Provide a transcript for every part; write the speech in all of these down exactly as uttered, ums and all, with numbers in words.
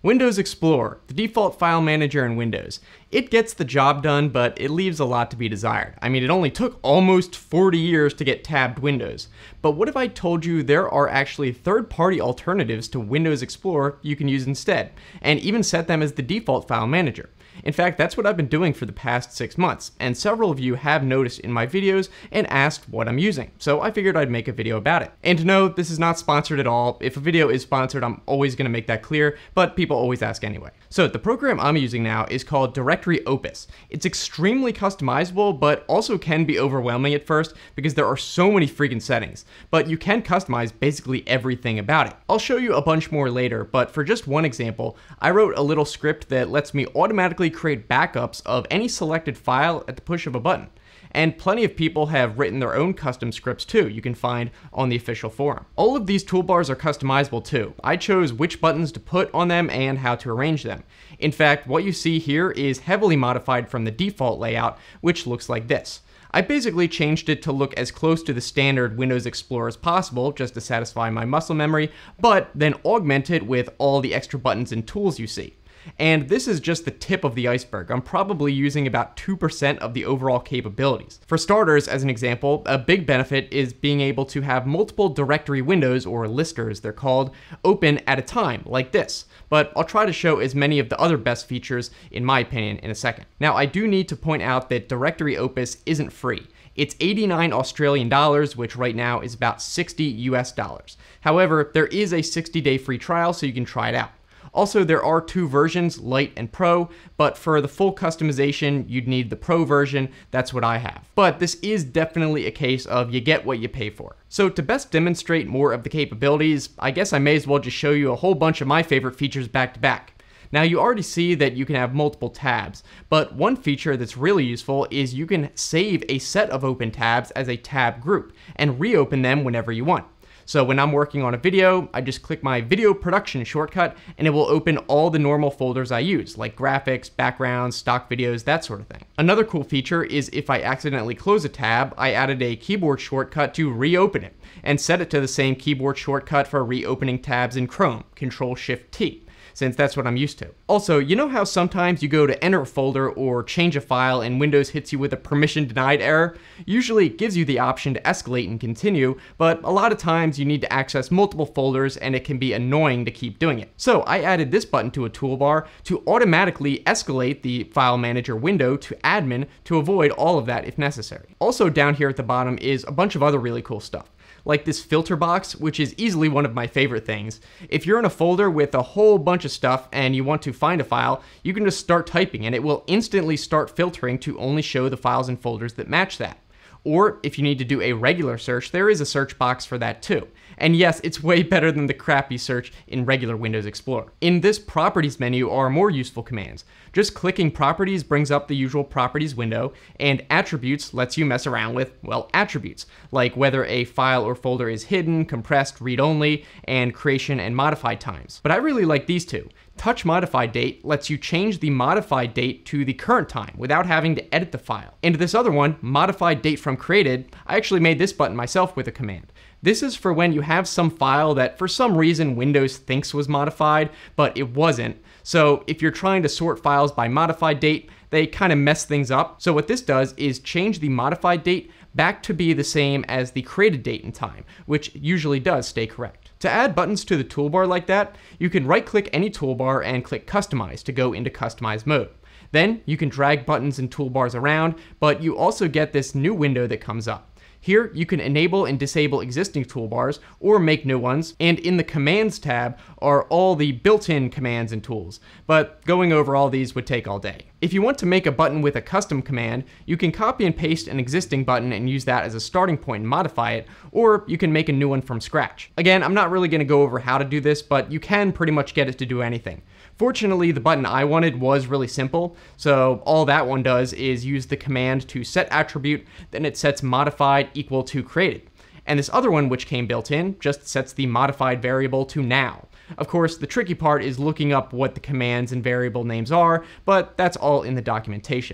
Windows Explorer, the default file manager in Windows. It gets the job done, but it leaves a lot to be desired. I mean, it only took almost forty years to get tabbed Windows. But what if I told you there are actually third-party alternatives to Windows Explorer you can use instead, and even set them as the default file manager? In fact, that's what I've been doing for the past six months, and several of you have noticed in my videos and asked what I'm using, so I figured I'd make a video about it. And no, this is not sponsored at all. If a video is sponsored, I'm always going to make that clear, but people always ask anyway. So the program I'm using now is called Directory Opus. It's extremely customizable, but also can be overwhelming at first because there are so many freaking settings, but you can customize basically everything about it. I'll show you a bunch more later, but for just one example, I wrote a little script that lets me automatically create backups of any selected file at the push of a button. And plenty of people have written their own custom scripts too, you can find on the official forum. All of these toolbars are customizable too. I chose which buttons to put on them and how to arrange them. In fact, what you see here is heavily modified from the default layout, which looks like this. I basically changed it to look as close to the standard Windows Explorer as possible, just to satisfy my muscle memory, but then augment it with all the extra buttons and tools you see. And this is just the tip of the iceberg. I'm probably using about two percent of the overall capabilities. For starters, as an example, a big benefit is being able to have multiple directory windows, or listers they're called, open at a time, like this. But I'll try to show as many of the other best features, in my opinion, in a second. Now, I do need to point out that Directory Opus isn't free. It's eighty-nine Australian dollars, which right now is about sixty U S dollars. However, there is a sixty day free trial, so you can try it out. Also, there are two versions, Lite and Pro, but for the full customization, you'd need the Pro version. That's what I have. But this is definitely a case of you get what you pay for. So to best demonstrate more of the capabilities, I guess I may as well just show you a whole bunch of my favorite features back to back. Now, you already see that you can have multiple tabs, but one feature that's really useful is you can save a set of open tabs as a tab group and reopen them whenever you want. So when I'm working on a video, I just click my video production shortcut and it will open all the normal folders I use, like graphics, backgrounds, stock videos, that sort of thing. Another cool feature is if I accidentally close a tab, I added a keyboard shortcut to reopen it and set it to the same keyboard shortcut for reopening tabs in Chrome, control shift T. Since that's what I'm used to. Also, you know how sometimes you go to enter a folder or change a file and Windows hits you with a permission denied error? Usually it gives you the option to escalate and continue, but a lot of times you need to access multiple folders and it can be annoying to keep doing it. So I added this button to a toolbar to automatically escalate the file manager window to admin to avoid all of that if necessary. Also down here at the bottom is a bunch of other really cool stuff, like this filter box, which is easily one of my favorite things. If you're in a folder with a whole bunch of stuff and you want to find a file, you can just start typing and it will instantly start filtering to only show the files and folders that match that. Or if you need to do a regular search, there is a search box for that too. And yes, it's way better than the crappy search in regular Windows Explorer. In this properties menu are more useful commands. Just clicking properties brings up the usual properties window, and attributes lets you mess around with, well, attributes, like whether a file or folder is hidden, compressed, read-only, and creation and modify times. But I really like these two. Touch Modify Date lets you change the modified date to the current time without having to edit the file. And this other one, Modify Date from Created, I actually made this button myself with a command. This is for when you have some file that for some reason Windows thinks was modified, but it wasn't. So if you're trying to sort files by modified date, they kind of mess things up. So what this does is change the modified date back to be the same as the created date and time, which usually does stay correct. To add buttons to the toolbar like that, you can right-click any toolbar and click Customize to go into Customize mode. Then you can drag buttons and toolbars around, but you also get this new window that comes up. Here, you can enable and disable existing toolbars or make new ones, and in the Commands tab are all the built-in commands and tools, but going over all these would take all day. If you want to make a button with a custom command, you can copy and paste an existing button and use that as a starting point and modify it, or you can make a new one from scratch. Again, I'm not really going to go over how to do this, but you can pretty much get it to do anything. Fortunately, the button I wanted was really simple, so all that one does is use the command to set attribute, then it sets modified equal to created. And this other one, which came built in, just sets the modified variable to now. Of course, the tricky part is looking up what the commands and variable names are, but that's all in the documentation.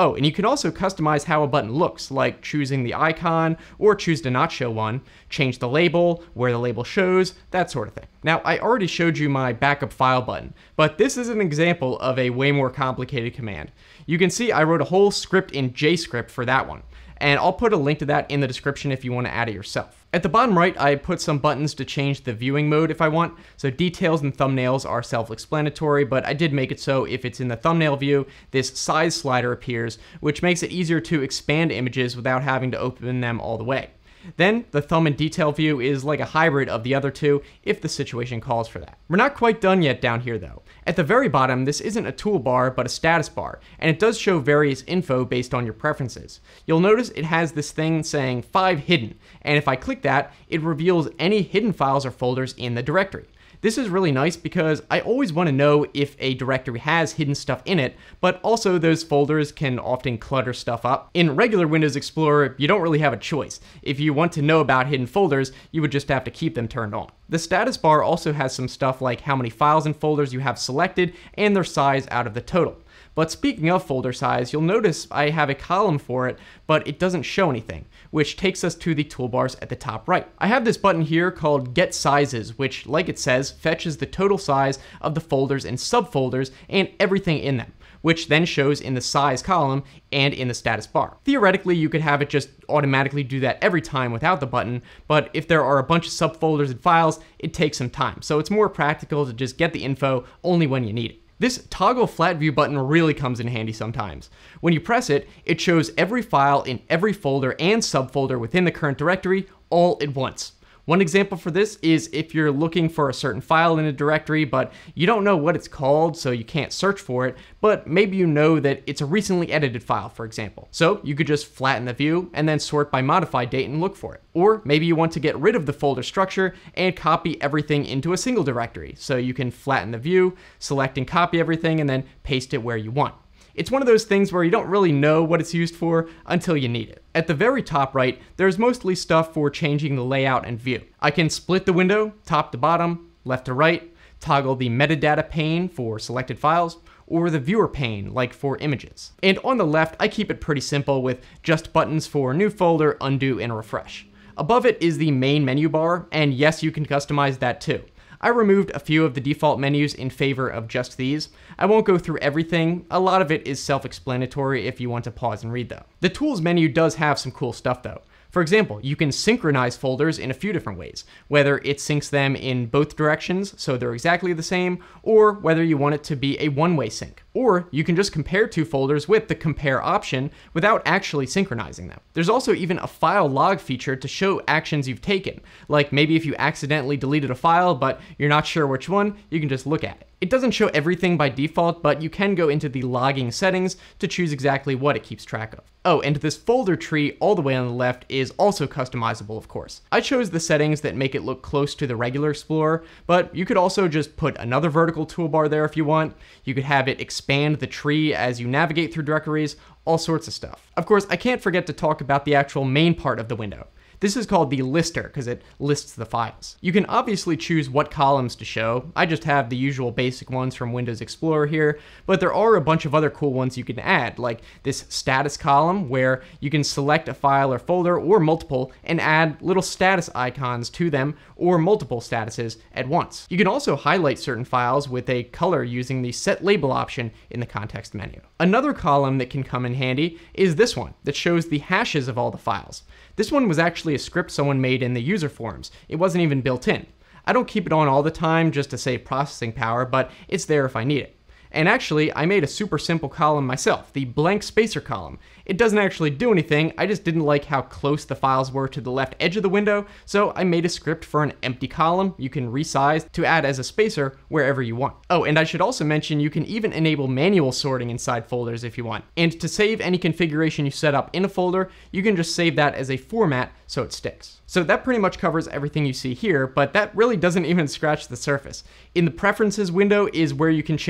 Oh, and you can also customize how a button looks, like choosing the icon, or choose to not show one, change the label, where the label shows, that sort of thing. Now, I already showed you my backup file button, but this is an example of a way more complicated command. You can see I wrote a whole script in JavaScript for that one, and I'll put a link to that in the description if you want to add it yourself. At the bottom right, I put some buttons to change the viewing mode if I want, so details and thumbnails are self-explanatory, but I did make it so if it's in the thumbnail view, this size slider appears, which makes it easier to expand images without having to open them all the way. Then, the thumb and detail view is like a hybrid of the other two, if the situation calls for that. We're not quite done yet down here though. At the very bottom, this isn't a toolbar, but a status bar, and it does show various info based on your preferences. You'll notice it has this thing saying five hidden, and if I click that, it reveals any hidden files or folders in the directory. This is really nice because I always want to know if a directory has hidden stuff in it, but also those folders can often clutter stuff up. In regular Windows Explorer, you don't really have a choice. If you want to know about hidden folders, you would just have to keep them turned on. The status bar also has some stuff like how many files and folders you have selected and their size out of the total. But speaking of folder size, you'll notice I have a column for it, but it doesn't show anything, which takes us to the toolbars at the top right. I have this button here called Get Sizes, which, like it says, fetches the total size of the folders and subfolders and everything in them, which then shows in the size column and in the status bar. Theoretically, you could have it just automatically do that every time without the button, but if there are a bunch of subfolders and files, it takes some time, so it's more practical to just get the info only when you need it. This toggle flat view button really comes in handy sometimes. When you press it, it shows every file in every folder and subfolder within the current directory all at once. One example for this is if you're looking for a certain file in a directory, but you don't know what it's called, so you can't search for it, but maybe you know that it's a recently edited file, for example. So you could just flatten the view and then sort by modified date and look for it. Or maybe you want to get rid of the folder structure and copy everything into a single directory. So you can flatten the view, select and copy everything, and then paste it where you want. It's one of those things where you don't really know what it's used for until you need it. At the very top right, there's mostly stuff for changing the layout and view. I can split the window, top to bottom, left to right, toggle the metadata pane for selected files, or the viewer pane, like for images. And on the left, I keep it pretty simple with just buttons for new folder, undo, and refresh. Above it is the main menu bar, and yes, you can customize that too. I removed a few of the default menus in favor of just these. I won't go through everything, a lot of it is self-explanatory if you want to pause and read though. The tools menu does have some cool stuff though. For example, you can synchronize folders in a few different ways, whether it syncs them in both directions so they're exactly the same, or whether you want it to be a one-way sync. Or you can just compare two folders with the compare option without actually synchronizing them. There's also even a file log feature to show actions you've taken, like maybe if you accidentally deleted a file but you're not sure which one, you can just look at it. It doesn't show everything by default, but you can go into the logging settings to choose exactly what it keeps track of. Oh, and this folder tree all the way on the left is also customizable, of course. I chose the settings that make it look close to the regular Explorer, but you could also just put another vertical toolbar there if you want. You could have it expand the tree as you navigate through directories, all sorts of stuff. Of course, I can't forget to talk about the actual main part of the window. This is called the lister because it lists the files. You can obviously choose what columns to show. I just have the usual basic ones from Windows Explorer here, but there are a bunch of other cool ones you can add, like this status column where you can select a file or folder or multiple and add little status icons to them or multiple statuses at once. You can also highlight certain files with a color using the set label option in the context menu. Another column that can come in handy is this one that shows the hashes of all the files. This one was actually a script someone made in the user forums. It wasn't even built in. I don't keep it on all the time just to save processing power, but it's there if I need it. And actually, I made a super simple column myself, the blank spacer column. It doesn't actually do anything, I just didn't like how close the files were to the left edge of the window, so I made a script for an empty column you can resize to add as a spacer wherever you want. Oh, and I should also mention you can even enable manual sorting inside folders if you want. And to save any configuration you set up in a folder, you can just save that as a format so it sticks. So that pretty much covers everything you see here, but that really doesn't even scratch the surface. In the preferences window is where you can change almost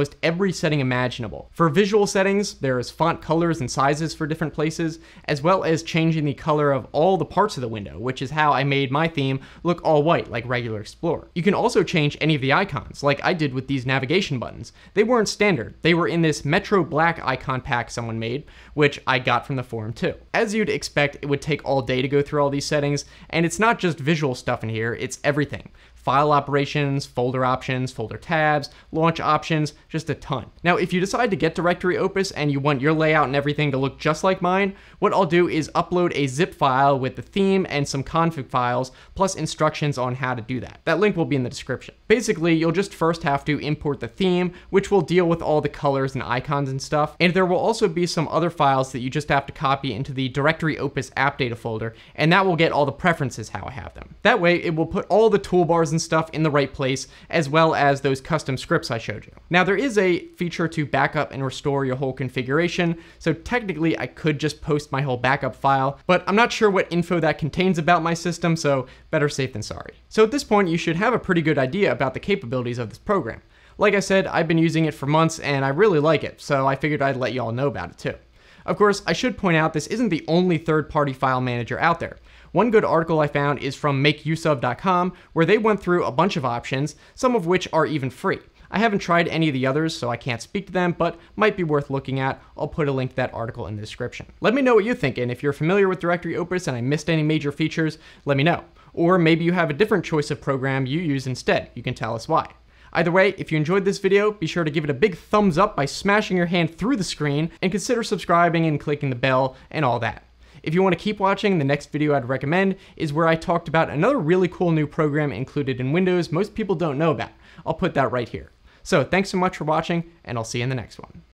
almost every setting imaginable. For visual settings, there's font colors and sizes for different places, as well as changing the color of all the parts of the window, which is how I made my theme look all white like regular Explorer. You can also change any of the icons, like I did with these navigation buttons. They weren't standard. They were in this Metro Black icon pack someone made, which I got from the forum too. As you'd expect, it would take all day to go through all these settings, and it's not just visual stuff in here, it's everything. File operations, folder options, folder tabs, launch options, just a ton. Now, if you decide to get Directory Opus and you want your layout and everything to look just like mine, what I'll do is upload a zip file with the theme and some config files, plus instructions on how to do that. That link will be in the description. Basically, you'll just first have to import the theme, which will deal with all the colors and icons and stuff, and there will also be some other files that you just have to copy into the Directory Opus app data folder, and that will get all the preferences how I have them. That way, it will put all the toolbars and stuff in the right place, as well as those custom scripts I showed you. Now, there is a feature to backup and restore your whole configuration, so technically I could just post my whole backup file, but I'm not sure what info that contains about my system, so better safe than sorry. So at this point, you should have a pretty good idea about the capabilities of this program. Like I said, I've been using it for months and I really like it, so I figured I'd let you all know about it too. Of course, I should point out this isn't the only third-party file manager out there. One good article I found is from make use of dot com, where they went through a bunch of options, some of which are even free. I haven't tried any of the others, so I can't speak to them, but might be worth looking at. I'll put a link to that article in the description. Let me know what you think, and if you're familiar with Directory Opus and I missed any major features, let me know. Or maybe you have a different choice of program you use instead. You can tell us why. Either way, if you enjoyed this video, be sure to give it a big thumbs up by smashing your hand through the screen, and consider subscribing and clicking the bell and all that. If you want to keep watching, the next video I'd recommend is where I talked about another really cool new program included in Windows most people don't know about. I'll put that right here. So thanks so much for watching, and I'll see you in the next one.